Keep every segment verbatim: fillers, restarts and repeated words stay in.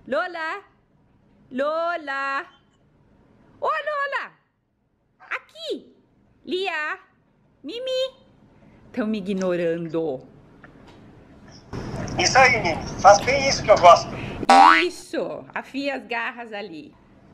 Lola! Lola! Ô, Lola! Aqui! Lia! Mimi! Estão me ignorando. Isso aí, Nini. Faz bem isso que eu gosto. Isso! Afia as garras ali.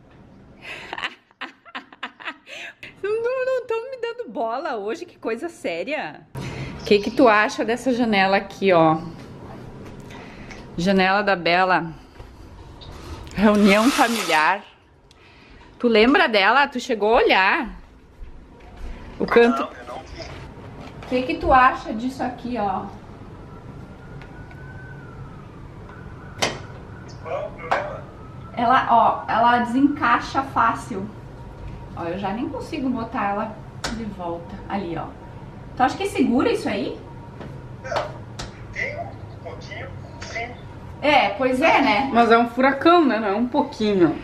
Não estão me dando bola hoje, que coisa séria. O que que tu acha dessa janela aqui, ó? Janela da Bela. Reunião familiar. Tu lembra dela? Tu chegou a olhar? O canto... Não, eu não vi. O que que tu acha disso aqui, ó? Qual o problema? Ela, ó, ela desencaixa fácil. Ó, eu já nem consigo botar ela de volta. Ali, ó. Tu acha que segura isso aí? Não, tem um pouquinho, sim. É, pois é, né? Mas é um furacão, né? Não é um pouquinho.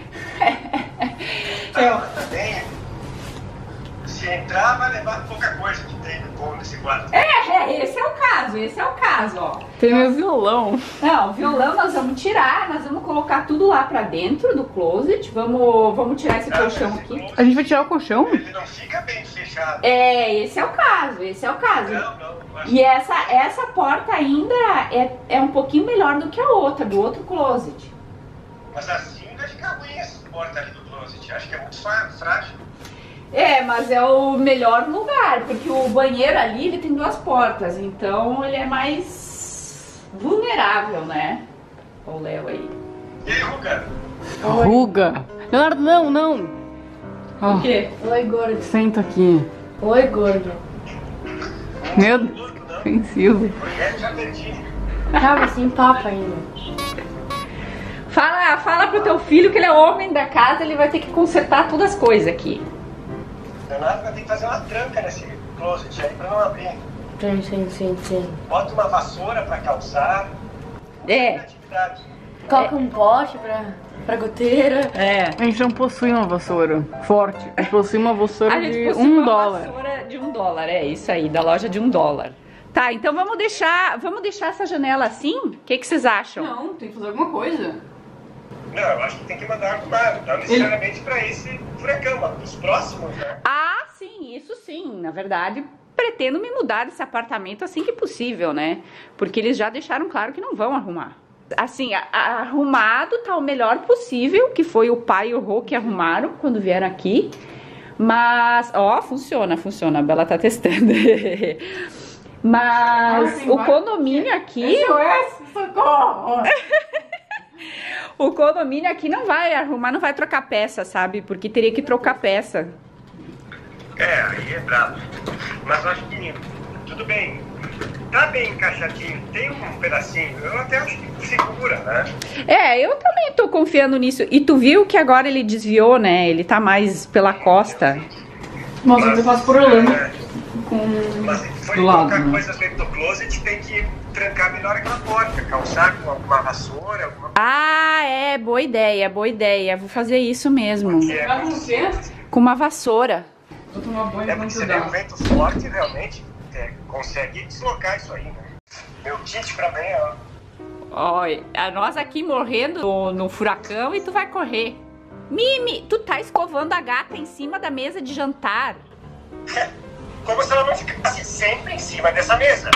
Não, mas também, se entrar, vai levar pouca coisa que tem no bom nesse quarto. É, é, esse é o caso, esse é o caso, ó. Tem meu violão. Não, o violão nós vamos tirar, nós vamos colocar tudo lá pra dentro do closet. Vamos, vamos tirar esse Não, colchão esse aqui. closet, A gente vai tirar o colchão? Ele não fica bem fechado. É, esse é o caso, esse é o caso. Não, não. eu acho E essa, essa porta ainda é, é um pouquinho melhor do que a outra, do outro closet. Mas assim vai ficar ruim essa porta ali do closet. Acho que é muito frá- frágil. É, mas é o melhor lugar, porque o banheiro ali, ele tem duas portas, então ele é mais vulnerável, né? Olha o Léo aí. E aí, Ruga? Ruga. Leonardo, não, não. Ó, O quê? Oi, gordo. senta aqui. Oi, gordo. Meu Deus, que ofensivo. Projeto já perdi. Tava sem papo ainda. Fala, fala pro teu filho que ele é homem da casa, ele vai ter que consertar todas as coisas aqui. Leonardo vai ter que fazer uma tranca nesse closet aí pra não abrir. Sim, sim, sim, sim. Bota uma vassoura pra calçar. É. Atividade. Coloca um pote pra, pra goteira. É. A gente não possui uma vassoura forte. A gente possui uma vassoura A gente de possui um uma dólar. vassoura de um dólar, é isso aí, da loja de um dólar. Tá, então vamos deixar, vamos deixar essa janela assim? O que que vocês acham? Não, tem que fazer alguma coisa. Não, eu acho que tem que mandar arrumar. Não necessariamente pra esse furacão, mas pros próximos, né? Ah, sim, isso sim. Na verdade, pretendo me mudar desse apartamento assim que possível, né? Porque eles já deixaram claro que não vão arrumar. Assim, a- a- arrumado tá o melhor possível, que foi o pai e o Rô que arrumaram quando vieram aqui. Mas, ó, funciona, funciona. A Bela tá testando. Mas Ai, o vai. condomínio aqui... S O S, socorro! O condomínio aqui não vai arrumar, não vai trocar peça, sabe? Porque teria que trocar peça. É, aí é brabo. Mas eu acho que tudo bem. Tá bem encaixadinho, tem um pedacinho. Eu até acho que segura, né? É, eu também tô confiando nisso. E tu viu que agora ele desviou, né? Ele tá mais pela costa. Mas eu faço por Orlando. É, Com... mas se for Do lado, colocar né? coisas dentro do closet, tem que trancar melhor aquela porta. Calçar com alguma vassoura, alguma Ah, é, boa ideia, boa ideia. Vou fazer isso mesmo. coisa. Vai com o quê? Com uma vassoura. Vou tomar banho É porque quando você dá. vê um vento forte, realmente é, consegue deslocar isso aí, né? Meu kit pra mim, ó. Olha, a nós aqui morrendo no, no furacão e tu vai correr. Mimi, tu tá escovando a gata em cima da mesa de jantar. Como se ela não ficasse sempre em cima dessa mesa.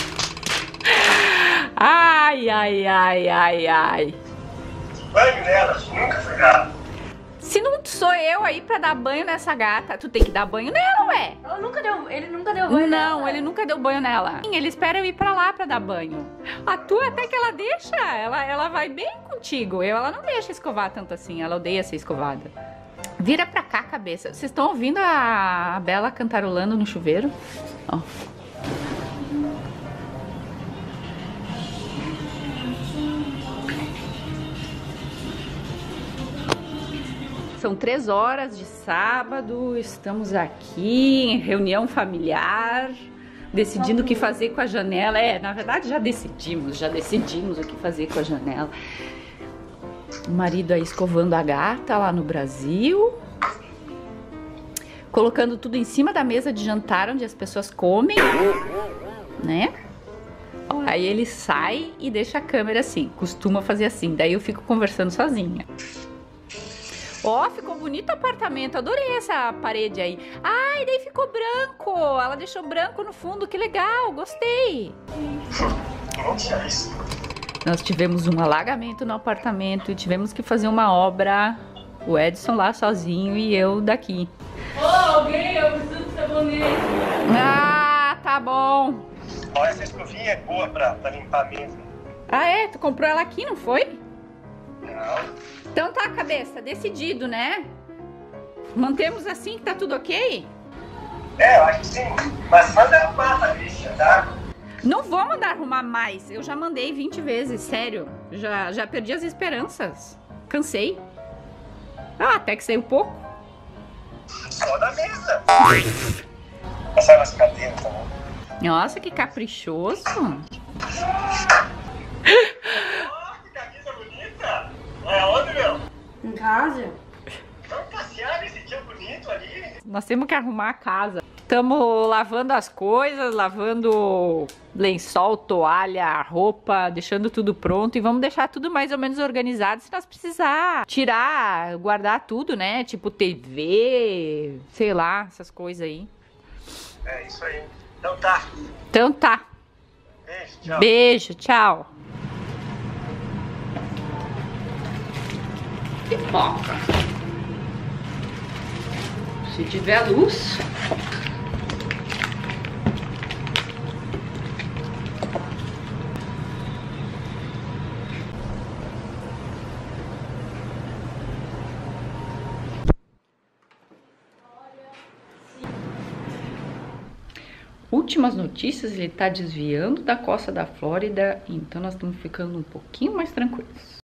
Ai, ai, ai, ai, ai. Banho nelas nunca foi dado. Se não sou eu aí pra dar banho nessa gata, tu tem que dar banho nela, ué. Ela nunca deu, ele nunca deu banho Não, nela. ele nunca deu banho nela. Ele espera eu ir pra lá pra dar banho. A tua até que ela deixa, ela, ela vai bem contigo. Eu, ela não deixa escovar tanto assim, ela odeia ser escovada. Vira pra cá, cabeça. Vocês estão ouvindo a Bela cantarolando no chuveiro? Ó. São três horas de sábado, estamos aqui em reunião familiar, decidindo o que fazer com a janela. É, na verdade já decidimos, já decidimos o que fazer com a janela. O marido aí escovando a gata lá no Brasil, colocando tudo em cima da mesa de jantar onde as pessoas comem, né? Ó Aí ele sai e deixa a câmera assim, costuma fazer assim, daí eu fico conversando sozinha. Ó, oh, ficou bonito o apartamento, adorei essa parede aí. Ai, daí ficou branco, ela deixou branco no fundo, que legal, gostei. Nós tivemos um alagamento no apartamento e tivemos que fazer uma obra, o Edson lá sozinho e eu daqui. Ô, oh, alguém, eu preciso de sabonete. Ah, tá bom. Ó, essa escovinha é boa pra, pra limpar mesmo. Ah, é? Tu comprou ela aqui, não foi? Não. Então tá, cabeça, decidido, né? Mantemos assim que tá tudo ok? É, eu acho que sim. Mas manda arrumar a bicha, tá? Não vou mandar arrumar mais. Eu já mandei vinte vezes, sério. Já, já perdi as esperanças. Cansei. Ah, até que saiu pouco. Só da mesa. Passar nas cadeiras, tá bom? Nossa, que caprichoso. Que camisa bonita. É onde, meu? Em casa? Vamos passear nesse dia bonito ali? Nós temos que arrumar a casa. Estamos lavando as coisas, lavando lençol, toalha, roupa, deixando tudo pronto. E vamos deixar tudo mais ou menos organizado se nós precisar tirar, guardar tudo, né? Tipo T V, sei lá, essas coisas aí. É isso aí. Então tá. Então tá. Beijo, tchau. Beijo, tchau. Pipoca. Se tiver luz. Últimas notícias, ele tá desviando da costa da Flórida, então nós estamos ficando um pouquinho mais tranquilos.